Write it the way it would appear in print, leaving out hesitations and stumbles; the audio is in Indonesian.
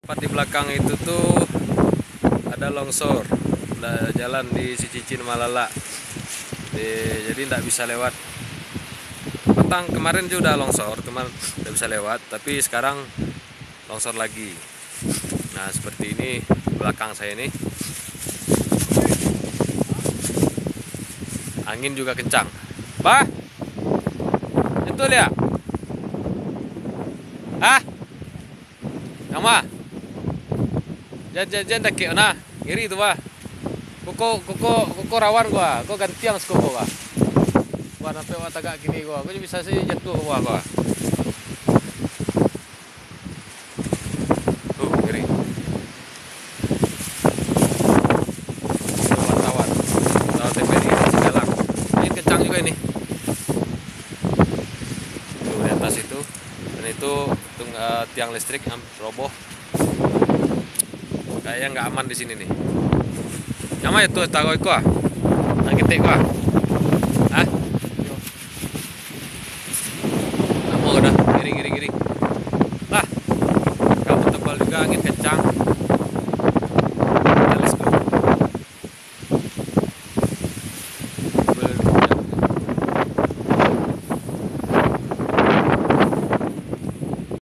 Tepat di belakang itu tuh ada longsor, ada jalan di Sicicin Malala. Jadi tidak bisa lewat. Petang kemarin juga udah longsor, teman tidak bisa lewat. Tapi sekarang longsor lagi. Nah seperti ini belakang saya ini. Angin juga kencang. Bah, itu ya? Ah, nama? Jangan dak na, iri itu bah. Koko rawan gua, kok gantian koko gua. Gua sampai wa tagak gini gua bisa sih jatuh gua. Iri. Wartawan. Wartawan TPRI Segalang. Angin kencang juga ini. Tuh di atas itu. Dan itu tiang listrik roboh. Kayaknya nggak aman di sini nih. Nyama itu tahu itu ah. Angin tek gua. Hah?